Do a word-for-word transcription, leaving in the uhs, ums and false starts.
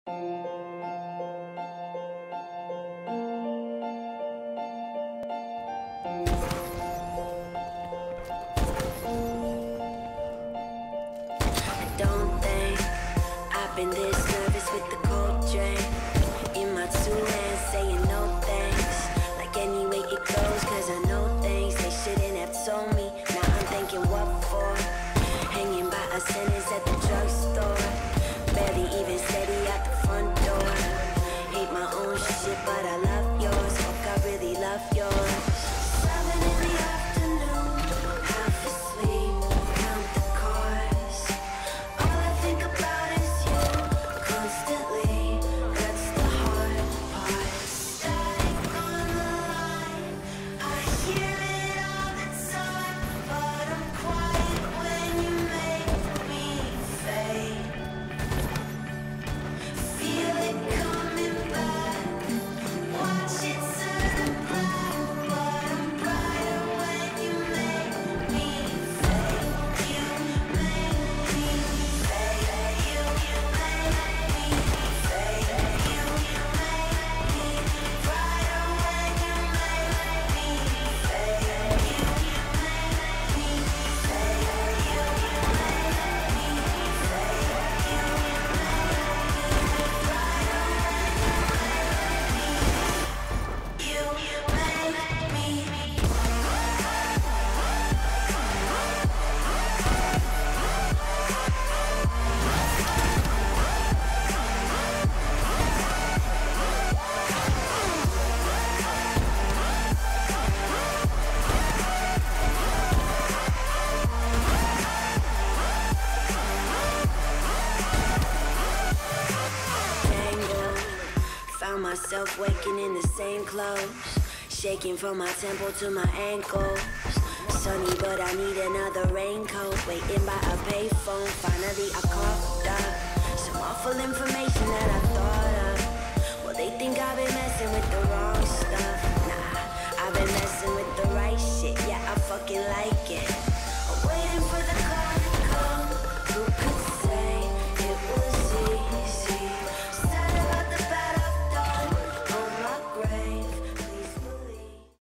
Don't think I've been this nervous with the cold drink in my two hands, saying no thanks. Like anyway it goes, cause I know things they shouldn't have told me. Now I'm thinking what for? Hanging by a sentence at the drugstore, barely even steady at the front door. Hate my own shit, but I love yours. Fuck, I really love yours. Seven in the afternoon, half asleep, count the cars. All I think about is you constantly. That's the hard part. Static on the line, I hear it all the time, but I'm quiet when you make me fade. Feel it coming back, watch it turn black, but I'm brighter when you make me fade. You make me fade. You make me fade. You make me brighter when you make me fade. You make me fade. You make me fade. You You make me. Tangled, found myself waking in the same clothes, shaking from my temple to my ankles. Sunny, but I need another raincoat. Waiting by a payphone, finally I coughed up some awful information that I thought of. Well, they think I've been messing with the wrong stuff. Nah, I've been messing with the right shit. Yeah, I fucking like it.